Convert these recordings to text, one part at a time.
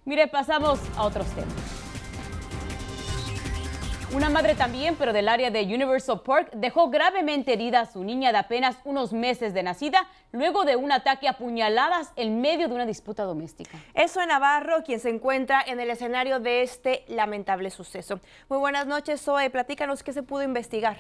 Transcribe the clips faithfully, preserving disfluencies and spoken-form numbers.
Mire, pasamos a otros temas. Una madre también, pero del área de Universal Park, dejó gravemente herida a su niña de apenas unos meses de nacida luego de un ataque a puñaladas en medio de una disputa doméstica. Eso en Navarro, quien se encuentra en el escenario de este lamentable suceso. Muy buenas noches, Zoe. Platícanos qué se pudo investigar.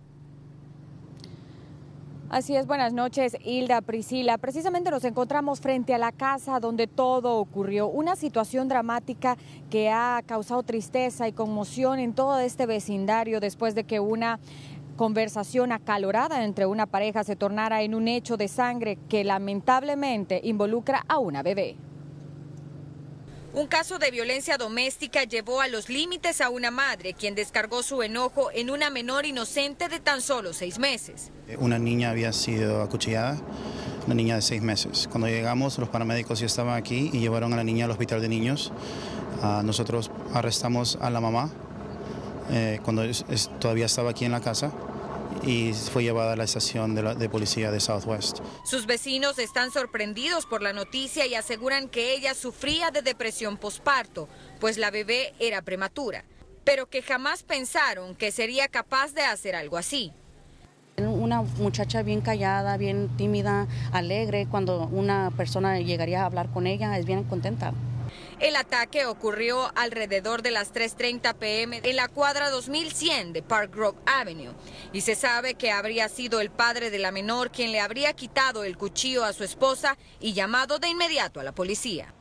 Así es, buenas noches, Hilda, Priscila. Precisamente nos encontramos frente a la casa donde todo ocurrió. Una situación dramática que ha causado tristeza y conmoción en todo este vecindario después de que una conversación acalorada entre una pareja se tornara en un hecho de sangre que lamentablemente involucra a una bebé. Un caso de violencia doméstica llevó a los límites a una madre, quien descargó su enojo en una menor inocente de tan solo seis meses. Una niña había sido acuchillada, una niña de seis meses. Cuando llegamos, los paramédicos ya estaban aquí y llevaron a la niña al hospital de niños. Uh, nosotros arrestamos a la mamá eh, cuando es, es, todavía estaba aquí en la casa, y fue llevada a la estación de, la, de policía de Southwest. Sus vecinos están sorprendidos por la noticia y aseguran que ella sufría de depresión posparto, pues la bebé era prematura, pero que jamás pensaron que sería capaz de hacer algo así. Una muchacha bien callada, bien tímida, alegre, cuando una persona llegaría a hablar con ella, es bien contenta. El ataque ocurrió alrededor de las tres treinta p m en la cuadra dos mil cien de Park Grove Avenue y se sabe que habría sido el padre de la menor quien le habría quitado el cuchillo a su esposa y llamado de inmediato a la policía.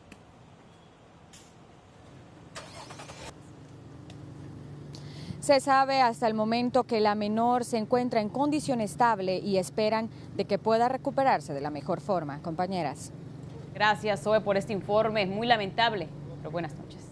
Se sabe hasta el momento que la menor se encuentra en condición estable y esperan de que pueda recuperarse de la mejor forma. Compañeras. Gracias, Zoe, por este informe. Es muy lamentable, pero buenas noches.